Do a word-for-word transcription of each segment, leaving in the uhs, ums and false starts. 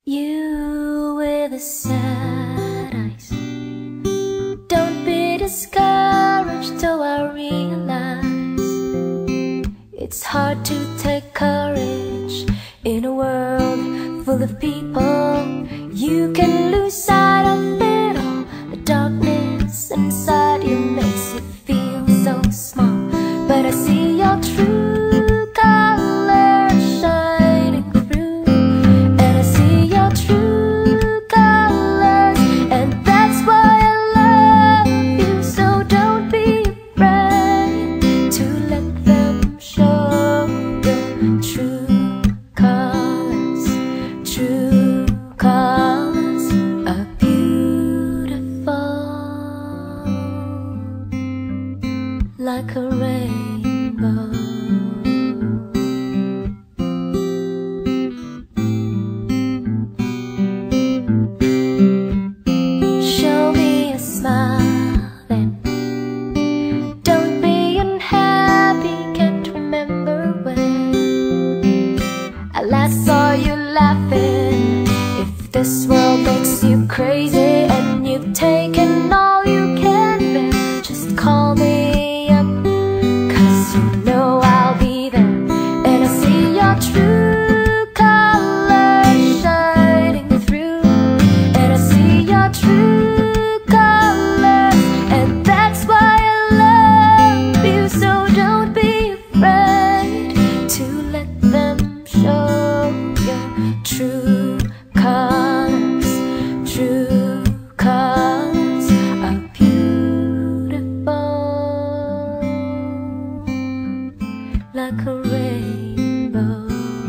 You with the sad eyes, don't be discouraged, though I realize it's hard to take courage in a world full of people. You can lose sight of it all. The darkness inside you makes you feel so small, but I see your true colors shining through, and I see your true colors, and that's why I love you. So don't be afraid to let them show your true colors. True colors are beautiful, like a rainbow. Show me a smile and don't be unhappy. Can't remember when I last saw you laughing. If this world makes you crazy and you've taken all you can bear, just call me up, 'cause you know I'll be there. And I see your true colors shining through, and I see your true colors, and that's why I love you. So don't be afraid to let them show your true colors. True colors are beautiful, like a rainbow.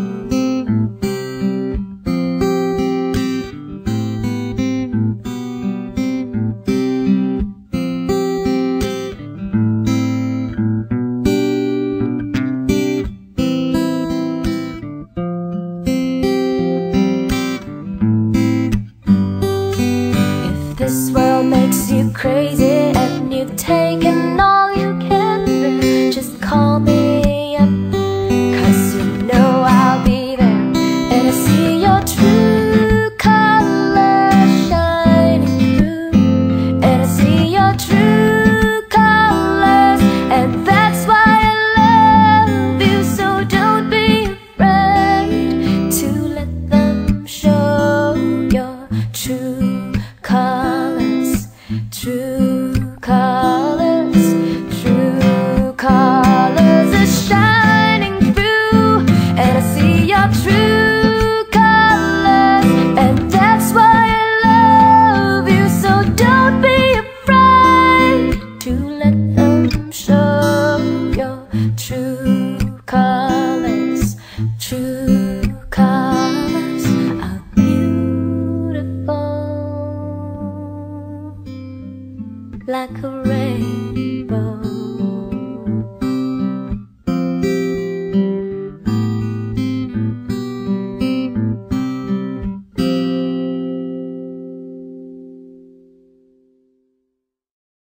This world makes you crazy and you've taken all you can bear, just call me up, 'cause you know I'll be there. And I see your true colors shining through, and I see your true colors, and that's why I love you. So don't be afraid to let them show your true colors. True colors, true colors are shining through, and I see your true colors, and that's why I love you. So don't be afraid to let them show your true colors. True colors are beautiful, like a rainbow.